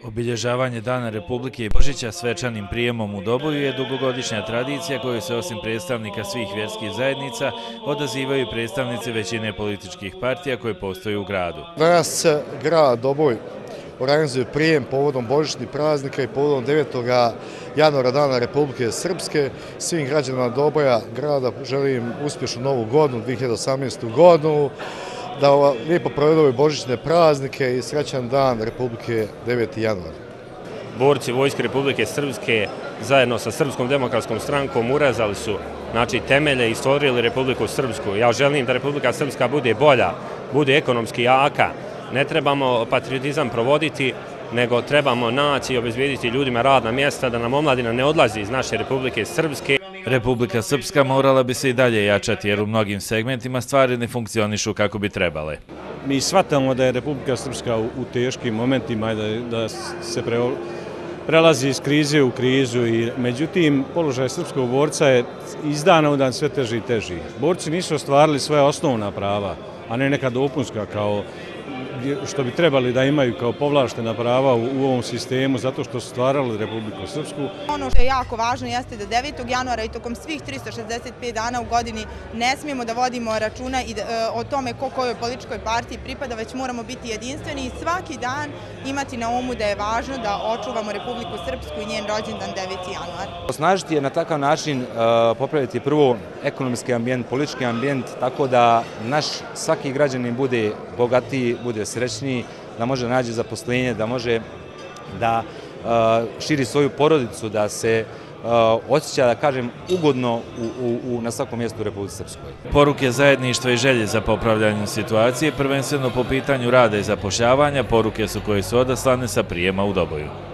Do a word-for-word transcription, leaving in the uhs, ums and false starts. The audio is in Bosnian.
Obilježavanje Dana Republike i Božića svečanim prijemom u Doboju je dugogodišnja tradicija koju se osim predstavnika svih vjerskih zajednica odazivaju i predstavnici većine političkih partija koje postoje u gradu. Danas grad Doboj organizuje prijem povodom božićnih praznika i povodom devetog januara Dana Republike Srpske. Svim građanima Doboja grada želim uspješnu novu godinu, dvije hiljade osamnaestu. godinu, da lijepo provedu ove božićne praznike i srećan dan Republike deveti januar. Borci Vojske Republike Srpske zajedno sa Srpskom demokratskom strankom urezali su znači, temelje i stvorili Republiku Srpsku. Ja želim da Republika Srpska bude bolja, bude ekonomski jaka. Ne trebamo patriotizam provoditi, nego trebamo naći i obezbijediti ljudima radna mjesta, da nam omladina ne odlazi iz naše Republike Srpske. Republika Srpska morala bi se i dalje jačati jer u mnogim segmentima stvari ne funkcionišu kako bi trebale. Mi shvatamo da je Republika Srpska u teškim momentima i da, da se pre, prelazi iz krize u krizu. I, međutim, položaj srpskog borca je iz dana u dan sve teži i teži. Borci nisu ostvarili svoja osnovna prava, a ne neka dopunska kao što bi trebali da imaju kao povlaštena prava u, u ovom sistemu zato što su stvarali Republiku Srpsku. Ono što je jako važno jeste da devetog januara i tokom svih trista šezdeset pet dana u godini ne smijemo da vodimo računa i da, e, o tome ko kojoj političkoj partiji pripada, već moramo biti jedinstveni i svaki dan imati na umu da je važno da očuvamo Republiku Srpsku i njen rođendan deveti januar. Osnažiti je na takav način uh, popraviti prvo ekonomski ambijent, politički ambijent, tako da naš svaki građanin bude bogatiji, bude srećniji, da može naći zaposlenje, da može da uh, širi svoju porodicu, da se uh, osjeća, da kažem, ugodno u, u, u, na svakom mjestu u Republici Srpskoj. Poruke zajedništva i želje za popravljanje situacije, prvenstveno po pitanju rada i zapošljavanja, poruke su koje su odaslane sa prijema u Doboju.